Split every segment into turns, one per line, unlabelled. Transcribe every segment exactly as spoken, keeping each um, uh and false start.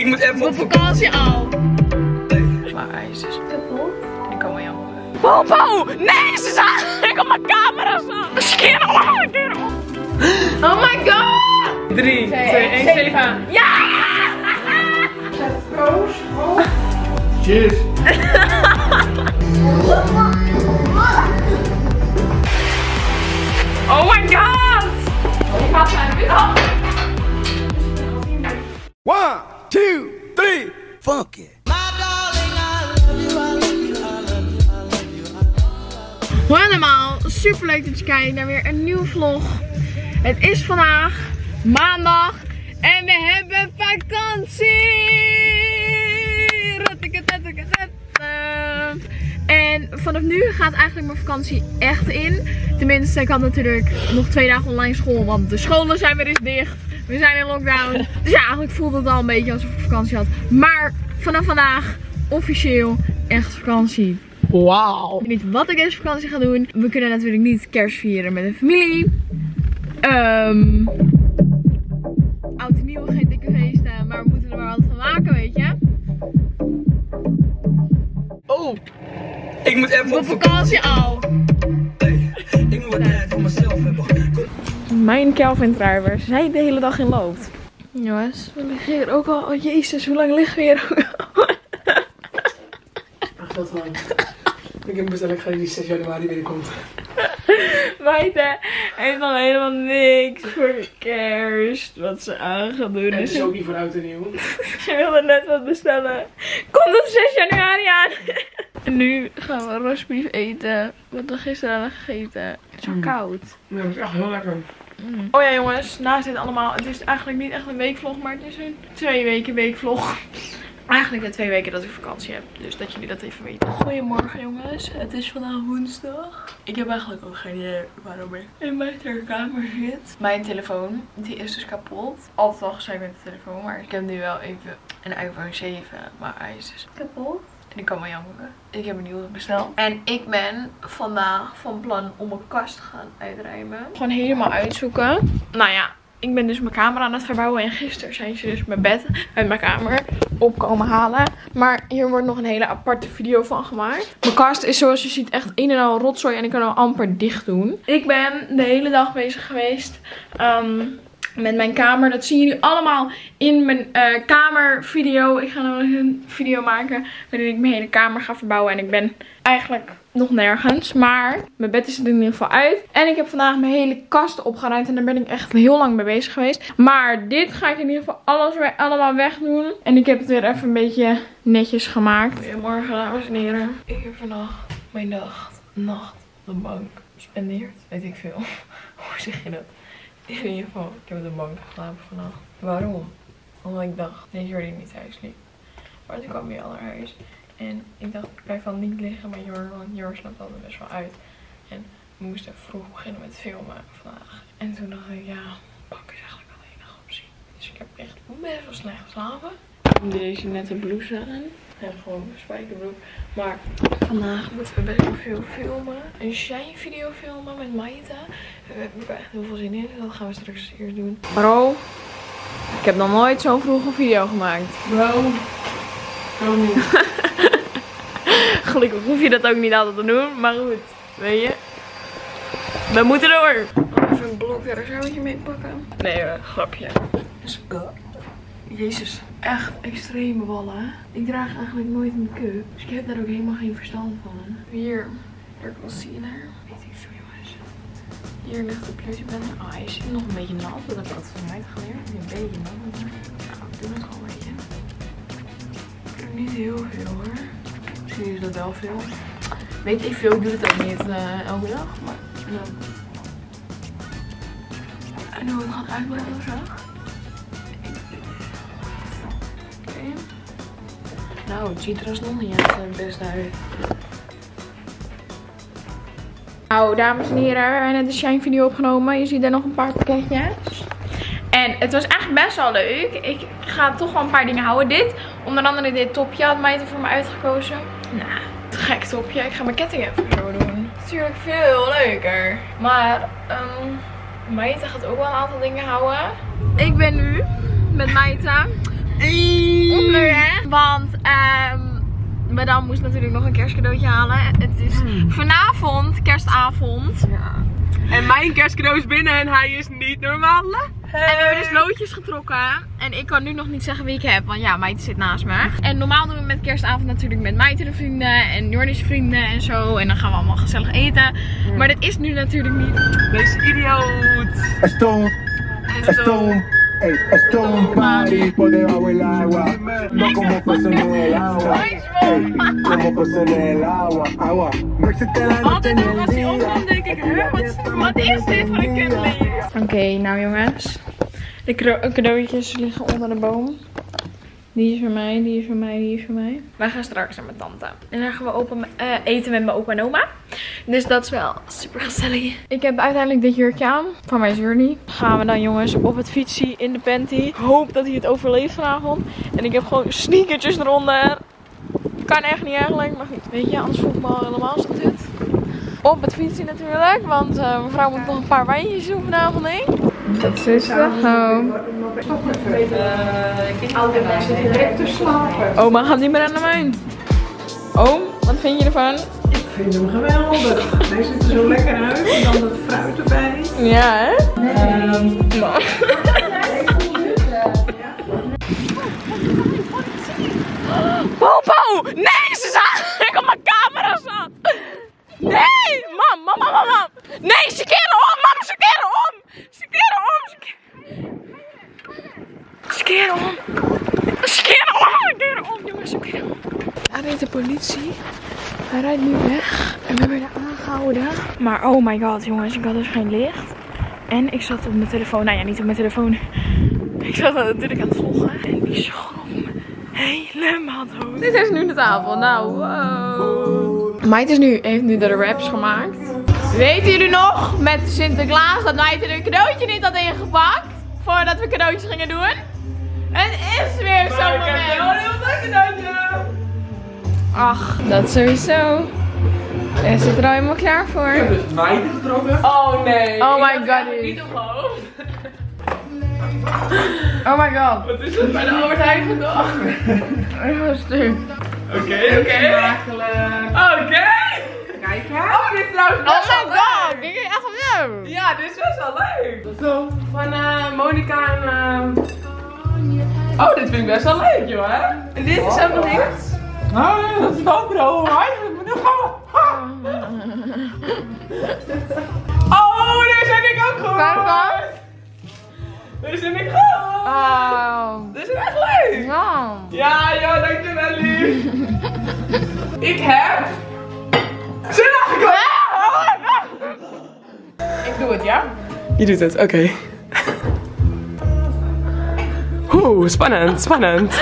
moet even
op vakantie al.
Maar hij is dus
Kapot?
ik kan wel jammer.
Popo! Nee, ze zagen ik op mijn camera staan. Skin op, skin op. Oh my god!
drie, twee, één, zeven.
Ja!
Cheers.
Oh my god! Ik ga zijn weer.
One, two, three, fuck it.
Hoi allemaal, super leuk dat je kijkt naar weer een nieuwe vlog. Het is vandaag maandag en we hebben vakantie. En vanaf nu gaat eigenlijk mijn vakantie echt in. Tenminste, ik had natuurlijk nog twee dagen online school, want de scholen zijn weer eens dicht. We zijn in lockdown. Dus ja, eigenlijk voelde het al een beetje alsof ik vakantie had. Maar vanaf vandaag officieel echt vakantie. Wauw. Ik weet niet wat ik deze vakantie ga doen. We kunnen natuurlijk niet kerst vieren met een familie. Um, oud en nieuw, geen dikke feesten. Maar we moeten er maar wat van maken, weet je.
Oh, ik moet even
op vakantie al.
Ik moet wat tijd voor mezelf hebben.
Mijn Calvin trui waar zij de hele in loopt. Jongens, we liggen hier ook al. Oh jezus, hoe lang liggen we hier?
Ach, dat lang. Ik heb bestel ik ga die zes januari binnenkomt.
Meiden heeft nog helemaal niks voor kerst wat ze aan gaan doen.
En het is ook niet voor oud en nieuw.
Ze wilde net wat bestellen. Komt op zes januari aan. En nu gaan we rosbief eten. Wat we gisteren hadden gegeten. Het is zo
Mm.
koud.
Ja, dat is echt heel lekker.
Mm. Oh ja jongens, naast dit allemaal. Het is eigenlijk niet echt een weekvlog, maar het is een twee weken weekvlog. Eigenlijk de twee weken dat ik vakantie heb. Dus dat jullie dat even weten. Goedemorgen jongens. Het is vandaag woensdag. Ik heb eigenlijk ook geen idee waarom ik in mijn kamer zit. Mijn telefoon, die is dus kapot. Altijd al gezegd met de telefoon. Maar ik heb nu wel even een iPhone zeven. Maar hij is dus kapot. En ik kan wel jammeren. Ik heb een nieuwe besteld. En ik ben vandaag van plan om mijn kast te gaan uitruimen. Gewoon helemaal uitzoeken. Nou ja. Ik ben dus mijn kamer aan het verbouwen en gisteren zijn ze dus mijn bed uit mijn kamer op komen halen. Maar hier wordt nog een hele aparte video van gemaakt. Mijn kast is zoals je ziet echt een en al rotzooi en ik kan hem amper dicht doen. Ik ben de hele dag bezig geweest um, met mijn kamer. Dat zien jullie allemaal in mijn uh, kamervideo. Ik ga nog een video maken waarin ik mijn hele kamer ga verbouwen. En ik ben eigenlijk nog nergens. Maar mijn bed is er in ieder geval uit. En ik heb vandaag mijn hele kast opgeruimd. En daar ben ik echt heel lang mee bezig geweest. Maar dit ga ik in ieder geval alles weer allemaal wegdoen. En ik heb het weer even een beetje netjes gemaakt. Goedemorgen dames en heren. Ik heb vannacht mijn nacht, nacht op de bank gespendeerd. Weet ik veel. Hoe zeg je dat? In ieder geval, ik heb op de bank geslapen vannacht. Waarom? Omdat ik dacht dat Jordi niet thuis liep. Maar toen kwam hij al naar huis. En ik dacht, ik blijf van niet liggen met Jor, want Jor slaapt altijd best wel uit. En we moesten vroeg beginnen met filmen vandaag. En toen dacht ik, ja, bank is eigenlijk wel de enige optie. Dus ik heb echt best wel slecht geslapen. Deze nette blouse aan. En gewoon een spijkerbroek. Maar vandaag moeten we best wel veel filmen. Een shine video filmen met Maita. Daar heb ik echt heel veel zin in. Dus dat gaan we straks eerst doen. Bro, ik heb nog nooit zo'n vroeg een video gemaakt.
Bro. Bro niet.
Gelukkig hoef je dat ook niet altijd te doen, maar goed, weet je. We moeten door. Oh, even een blok er zo wat je mee pakken. Nee hoor, grapje. Let's go. Jezus, echt extreme ballen. Ik draag eigenlijk nooit een make-up, dus ik heb daar ook helemaal geen verstand van. Hier, Dark Concealer. Weet ik veel jongens. Hier ligt de beauty blender. Oh, hij is nog een beetje nat, dat heb ik altijd van mij geleerd. Een beetje nat. Nou, ik doe het gewoon een beetje. Ik doe niet heel veel hoor. Misschien is dat wel veel. Weet ik veel, ik doe het ook niet uh, elke dag. Maar dan. En hoe het gaat uitblijven of zo. Oké. Okay. Nou, het ziet er alsnog niet echt het best uit. Nou, dames en heren, we hebben net een shine video opgenomen. Je ziet er nog een paar pakketjes. En het was echt best wel leuk. Ik ga toch wel een paar dingen houden. Dit, onder andere dit topje had Maite voor me uitgekozen. Nou, het gek topje. Ik ga mijn ketting even zo doen. Natuurlijk veel leuker. Maar um, Maite gaat ook wel een aantal dingen houden. Ik ben nu met Maite Want um, madame moest natuurlijk nog een kerstcadeautje halen. Het is hmm. vanavond kerstavond.
Ja. En mijn kerstcadeau is binnen en hij is niet normaal.
Hey. En we hebben dus loodjes getrokken. En ik kan nu nog niet zeggen wie ik heb. Want ja, Meid zit naast me. En normaal doen we met kerstavond natuurlijk met Meid en de vrienden. En Jordi's vrienden en zo. En dan gaan we allemaal gezellig eten. Ja. Maar dat is nu natuurlijk niet.
Deze idioot.
Stone. Stone. Hey, stone party por debajo del agua. No como peces en el agua. Hey, como peces en el agua. Agua. No existe la noche en el día.
denk ik, huh? Wat, wat is dit voor een kinderlied? Oké, okay, nou jongens. De cadeautjes liggen onder de boom. Die is voor mij, die is voor mij, die is voor mij. Wij gaan straks naar mijn tante. En dan gaan we open, uh, eten met mijn opa en oma. Dus dat is wel super gezellig. Ik heb uiteindelijk dit jurkje aan. Van mijn journey. Gaan we dan jongens op het fietsie in de panty. Ik hoop dat hij het overleeft vanavond. En ik heb gewoon sneakertjes eronder. Kan echt niet eigenlijk. Maar goed, weet je, anders voel ik me al helemaal zo dit. Op het fietsie natuurlijk. Want uh, mevrouw moet nog een paar wijntjes doen vanavond heen. Dat is zo.
Altijd mensen direct te slapen.
Oma gaat niet meer aan de mijn. Oom, wat vind je ervan?
Ik vind hem geweldig. Hij ziet er zo lekker uit. En dan dat fruit erbij.
Ja, hè?
Nee. Um,
nou. Popo! Nee, ze zag ik op mijn camera zat. Nee! Mam, mam, mam, mam. Nee, ze keren om, mam, ze keren om. Ze keren om. Ze keren om. Ze keren om. Ze keren om, jongens, ze keren om. Daar rijdt de politie. Hij rijdt nu weg. En we werden aangehouden. Maar oh my god, jongens, ik had dus geen licht. En ik zat op mijn telefoon. Nou ja, niet op mijn telefoon. Ik zat natuurlijk aan het vloggen. En die schroom helemaal dood. Dit is nu de tafel. Nou, wow. Meid is nu, heeft nu de wraps gemaakt. Weten jullie nog met Sinterklaas dat Meid er een cadeautje niet had ingepakt? Voordat we cadeautjes gingen doen? Het is weer zo'n moment. Ik heb wel een heel leuk cadeautje. Ach, dat sowieso. Hij zit er al helemaal klaar voor.
Ik heb dus Meid getrokken.
Oh nee.
Oh my god.
Niet omhoog.
Oh my god.
Wat is het bij de Albert Heijn gedacht?
Een stuk.
Oké, oké.
Oké. Kijk hè. Oh, dit is trouwens best
Oh
wel
my god.
leuk.
Dit is echt leuk.
Ja, dit is best wel leuk. Zo, van uh, Monica en... Uh... Oh, dit vind ik best wel leuk, joh. Hè? En dit is ook nog iets.
Nou, dat is wel bro.
Oh, deze heb ik ook gehoord.
Kijk dan.
Deze heb ik gehoord.
Oh.
Dit is echt leuk.
Ja.
Ja, joh, dankjewel lief. Ik heb... Zin aangekomen. Ik doe het, ja? Je doet het, oké. Okay. Oeh, spannend, spannend.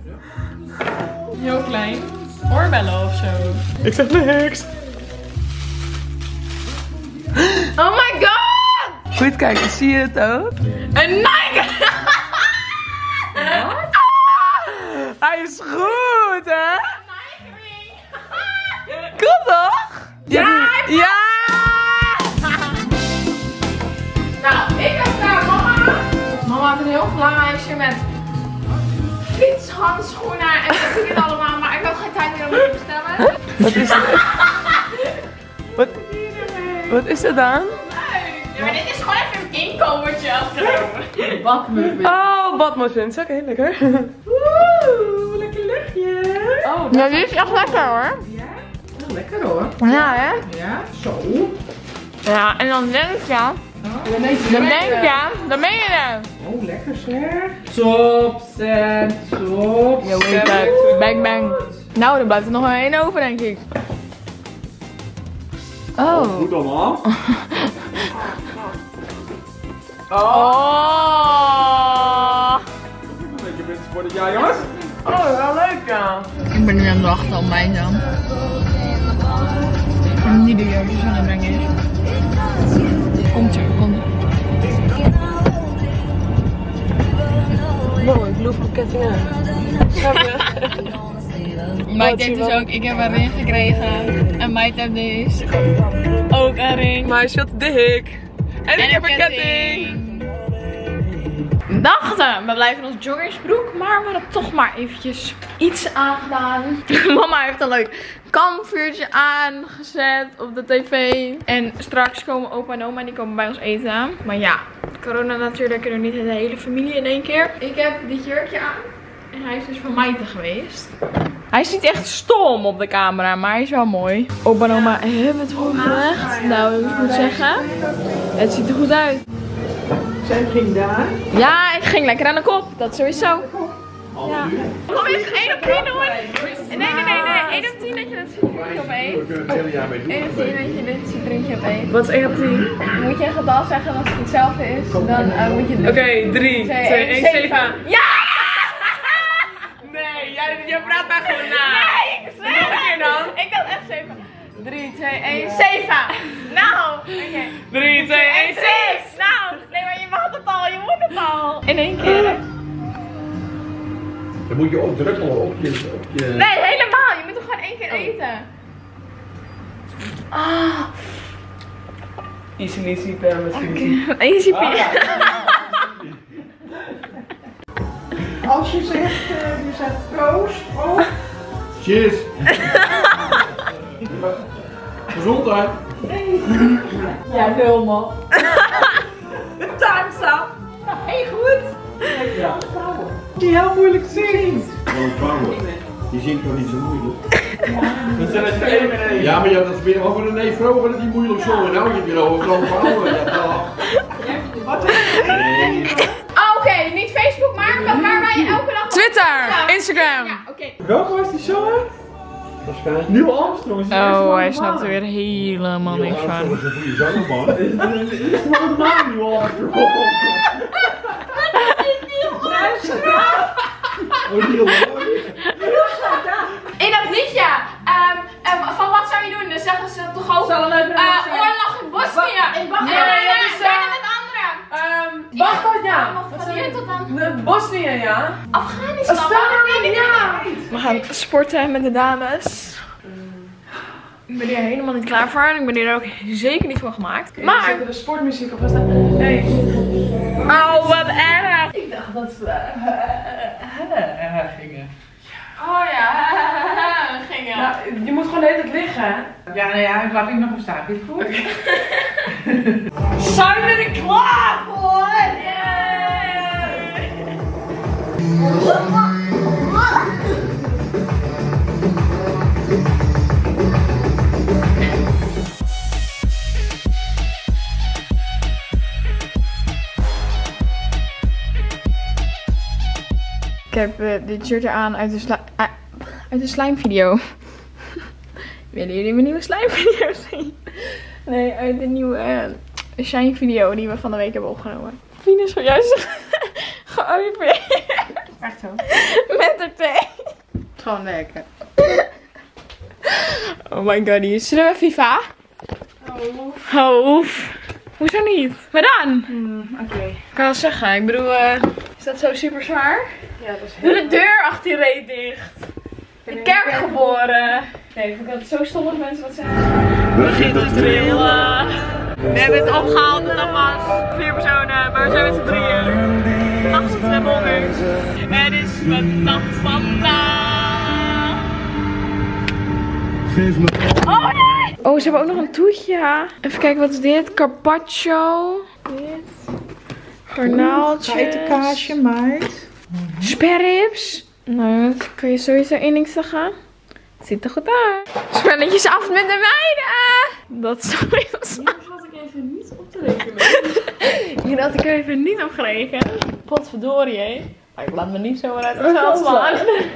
Heel klein. Oorbellen of zo. Ik zeg niks.
Oh my god.
Goed kijken, zie je het ook?
Een Nike.
Hij is goed, hè? Cool toch?
Ja!
Ja!
Nou, ik heb daar mama. Mama had een heel vlaaisje met fietshandschoenen en weet ik het allemaal, maar ik had geen tijd meer om het te bestellen.
Wat is het? Wat, wat is het dan?
Ja, maar dit is gewoon even een inkomertje afgelopen.
Badmuffins. Oh, badmuffins. Oké, okay, lekker. Oeh, lekker luchtje. Oh,
ja, dit is echt lekker hoor.
Ja, lekker hoor.
Ja, hè?
Ja, zo.
Ja, en dan denk je,
Oh, dan denk je,
dan denk je, dan ben je er.
Oh, lekker zeg. Top, set, top.
Ja, weet bang bang. Nou, dan blijft er nog wel één over, denk ik. Oh.
Goed allemaal.
Oh.
Lekker mensen voor het jaar, jongens.
Oh, wel leuk ja.
Ik ben nu aan het wachten op mij dan. En die de jurkjes aan het brengen is. Komt er, komt er.
Wow, ik loop mijn ketting aan.
Meid heeft dus ook, ik heb een ring gekregen. En Meid heeft dus ook een ring.
Maar hij is veel te dik. En, en ik heb een ketting. ketting.
dachten, we blijven in onze joggingsbroek. Maar we hadden toch maar eventjes iets aangedaan. Mama heeft een leuk kampvuurtje aangezet op de tv. En straks komen opa en oma, die komen bij ons eten. Maar ja, corona natuurlijk, er niet de hele familie in één keer. Ik heb dit jurkje aan. En hij is dus van Maite geweest. Hij is niet echt stom op de camera, maar hij is wel mooi. Opa en oma hebben het voorgelegd. Nou, ik moet zeggen, het ziet er goed uit.
Zij ging daar.
Ja, ik ging lekker aan de kop. Dat sowieso. Ja. Kom eens één op tien doen. Nee, nee, nee, nee. één op tien dat je dat citroentje opeet. één op tien dat je dit citroentje opeet.
Wat is één op tien?
Dan moet je een getal zeggen als het hetzelfde is. Dan uh, moet je het doen.
Oké, okay, drie, twee, één, zeven.
Ja!
Nee, jij, jij praat daar gewoon na.
Nee, ik zweer.
Nog een keer dan.
Ik had echt zeven. drie, twee, één, zeven. Nou, oké. Okay.
drie, twee, één, zes.
Nou, nee, maar je mag het al, je moet het al. In één keer.
Dan moet je ook drukken op je, op je...
Nee, helemaal. Je moet toch gewoon één keer eten. Ah.
Easy, easy, per misschien.
Okay. Easy peasy.
Als je zegt, uh, je zegt proost. Oh.
Cheers. Gezondheid.
Ja, helemaal. Time's up. Hey, goed. Ja. Die heel moeilijk zingt.
Die zingt toch niet zo moeilijk? Ja, maar je had het weer over een nee vroeger dat die moeilijk zong. En nou heb je erover zo'n verhaal. Ja, dag.
Wat?
Nee. Oh, oké, okay. Niet Facebook, maar waar wij elke dag...
Twitter, ja. Instagram.
Ja, oké. Okay.
Welke was die zo?
Waarschijnlijk.
Neil Armstrong.
Oh, hij snapt er weer helemaal niks van.
Dat is een goede zanger, man.
Is het helemaal Neil Armstrong?
Oh, Neil Armstrong.
In dat liedje, um, um, van wat zou je doen? Dan zeggen ze toch ook uh, oorlog in Bosnië. In Bosnië. Ja, ja, ja, ja, het andere.
Um, Bagdad, ja.
Wat van hier tot dan?
De Bosnië, ja.
Afghanistan.
Afghanistan, ja.
We gaan sporten met de dames. Ik ben hier helemaal niet klaar voor en ik ben hier ook zeker niet voor gemaakt.
Okay,
maar...
zetten de sportmuziek op. Was dat... Hey.
Oh, wat erg.
Ik dacht dat we uh, gingen.
Oh ja, we gingen.
Ja, je moet gewoon de hele tijd liggen, hè? Ja, nou ja, ik laat ik nog op staan. Vind je het goed? Okay. Zijn we er klaar voor?
Ik heb uh, dit shirt aan uit de, sli uh, uit de slijmvideo. Willen jullie mijn nieuwe slijmvideo zien? Nee, uit de nieuwe uh, shine video die we van de week hebben opgenomen. Fien is zojuist geopereerd.
Echt zo?
Met haar thee.
Gewoon lekker.
Oh my god, zullen we FIFA? Oh, oef. Hoezo niet? Maar dan?
Mm, Oké. Okay.
Ik kan wel zeggen, ik bedoel, uh, is dat zo super zwaar?
Ja, dat is heel...
Doe de deur achter je reet dicht. In de kerk geboren. Nee, ik vind het zo stom als mensen wat zeggen. We begint te trillen. We hebben het opgehaald en dat was vier personen, maar we zijn met z'n drieën. achtentwintig bonkers. Het is mijn dag vandaag.
Geef me.
Oh nee! Oh, ze hebben ook nog een toetje. Even kijken, wat is dit? Carpaccio. Dit. Garnaaltjes.
Geitenkaasje, meid.
Sperrips. Nou, dat kun je sowieso één ding zeggen. Het ziet er goed uit. Spelletjes af met de meiden. Dat is sowieso.
Hier had ik even niet op te rekenen.
Hier had ik er even niet op gerekend. Potverdorie, hé. Maar ik laat me niet zo uit het geld slaan.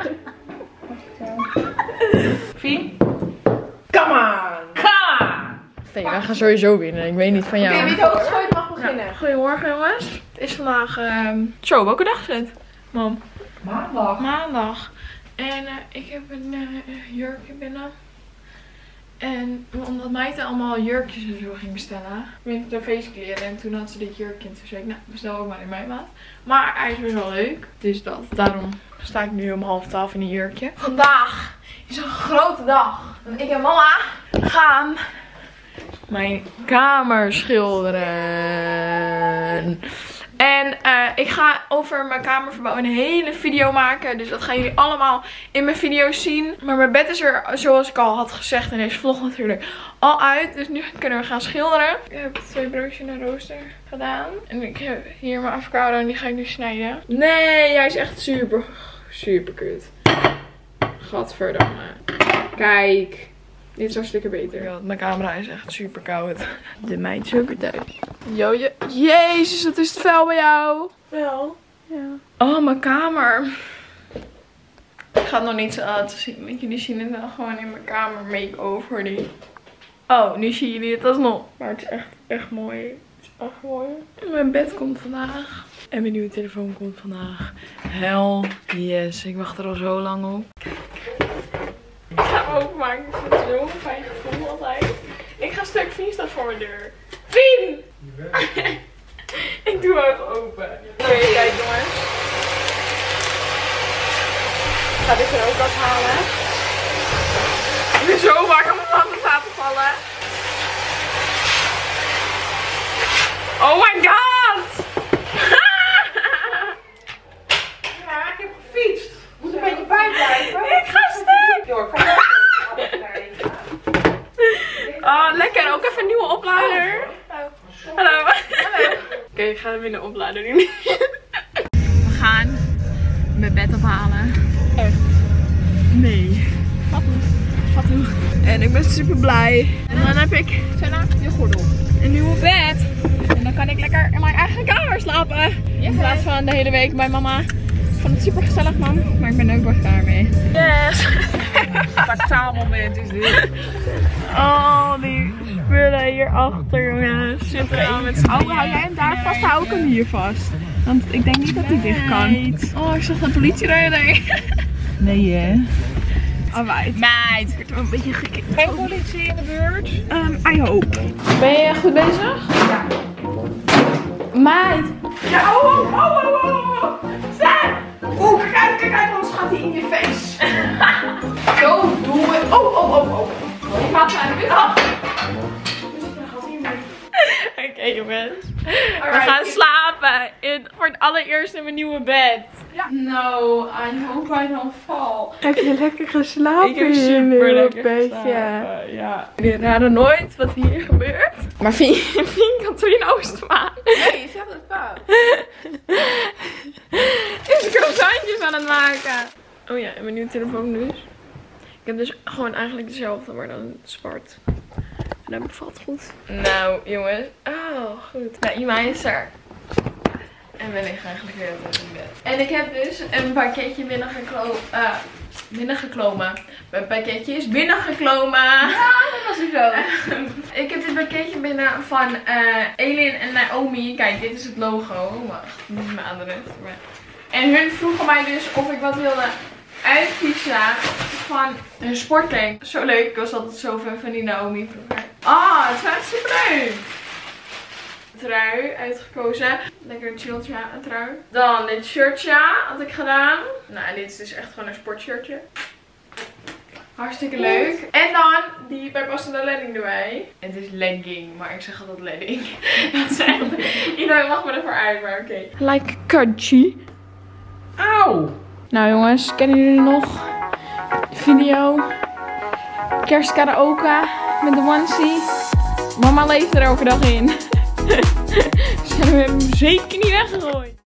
Fien? Come on! Come on!
Nee, wij gaan sowieso winnen. Ik weet niet van jou.
Oké, wie het hoogstgooit mag beginnen.
Ja. Goedemorgen jongens. Het is vandaag... Uh... Zo, welke dag is het? Mam.
Maandag.
Maandag. En uh, ik heb een uh, jurkje binnen. En omdat Maite allemaal jurkjes en zo ging bestellen. Met de feestkleren. En toen had ze dit jurkje. En toen zei ik, nou bestel ook maar in mijn maat. Maar hij is best wel leuk. Dus dat. Daarom sta ik nu om half twaalf in een jurkje. Vandaag is een grote dag. Want ik en mama gaan mijn kamer schilderen. En uh, ik ga over mijn kamerverbouw een hele video maken. Dus dat gaan jullie allemaal in mijn video's zien. Maar mijn bed is er, zoals ik al had gezegd in deze vlog natuurlijk, al uit. Dus nu kunnen we gaan schilderen. Ik heb twee broodjes naar rooster gedaan. En ik heb hier mijn avocado en die ga ik nu snijden. Nee, hij is echt super, super kut. Gadverdamme. Kijk. Dit is hartstikke beter. Ja, mijn camera is echt super koud. De meid is ook weer thuis. Yo, je... Jezus, wat is het vuil bij jou? Wel? Ja. Oh, mijn kamer. Ik ga het nog niet zo laten zien. Want jullie zien het dan gewoon in mijn kamer make-over. Die. Oh, nu zien jullie het alsnog. Maar het is echt, echt mooi. Het is echt mooi. En mijn bed komt vandaag. En mijn nieuwe telefoon komt vandaag. Hell yes. Ik wacht er al zo lang op. Ik ga hem openmaken. Ik vind het zo'n fijn gevoel altijd. Ik ga een stuk Fien staat voor mijn deur. Fien! Ik doe hem even open. Nou, even kijken jongens. Ik ga dit er ook afhalen. Ik ben zo bang om mijn handen laten vallen. Oh my god!
Ja, ik heb gefietst. Moet een beetje bij blijven.
Ik ga stuk!
Door, kan je
Oh, lekker. Ook even een nieuwe oplader. Hallo. Hallo. Hallo. Oké, okay, ik ga hem in de oplader doen. We gaan mijn bed ophalen. Echt? Nee. Wat doen? Wat doen? En ik ben super blij. En dan heb ik, Senna, je gordel. Een nieuwe bed. En dan kan ik lekker in mijn eigen kamer slapen. In plaats van de hele week bij mama. Ik vond het super gezellig, mam. Maar ik ben ook wel klaar mee. Yes.
Fataal moment is dit.
Oh, die spullen hierachter, jongens. Zitten aan met z'n
Hou, hou jij hem daar vast, hou ik hem hier vast. Want ik denk niet dat hij dicht kan.
Oh, ik zag de politierijder.
Nee, hè?
Alright.
Meid.
Ik word wel een beetje gekikt.
Geen politie in de buurt?
Um, I hope. Ben je goed bezig? Ja. Meid.
Ja, oh, oh, oh, oh, oh, oh. Staan! Oeh, kijk uit, kijk uit, anders gaat hij in je face. Zo, doe het. Oh, oh, oh, oh. Ik ga het naar de buurt. Oh.
Oké, okay, jongens. We gaan slapen in, voor het allereerst in mijn nieuwe bed.
Ja. No, I hope I don't fall.
Heb je lekker geslapen?
Ik heb super lekker
bedje.
geslapen, ja.
Jullie raden nooit wat hier gebeurt. Maar Fien, Fien kan Trien Oostermaan.
Nee, je zegt het fout.
Is croissantjes aan het maken. Oh ja, en mijn nieuwe telefoon dus. Ik heb dus gewoon eigenlijk dezelfde, maar dan zwart. En dat bevalt goed. Nou, jongens. Oh, goed. Nou, Ima is er. En we liggen eigenlijk weer in bed. En ik heb dus een pakketje binnengeklomen. Uh, binnengeklomen. Mijn pakketje is binnengeklomen.
Ja, dat was ik zo.
Ik heb dit pakketje binnen van uh, Elin en Naomi. Kijk, dit is het logo. Wacht, niet mijn adres. Maar... En hun vroegen mij dus of ik wat wilde uitkiezen van een sportkleding. Zo leuk. Ik was altijd zo fan van die Naomi vroeger. Ah, het is echt super leuk. Trui uitgekozen. Lekker chill trui. Dan dit shirtje had ik gedaan. Nou, dit is dus echt gewoon een sportshirtje. Hartstikke leuk. En dan die bijpassende legging erbij. Het is legging, maar ik zeg altijd legging. Dat is echt... Iedereen mag me ervoor uit, maar oké. Okay. Like crunchy.
Auw.
Nou jongens, kennen jullie nog de video? Kerstkaraoke met de onesie. Mama leeft er elke dag in. Ze hebben hem zeker niet weggegooid.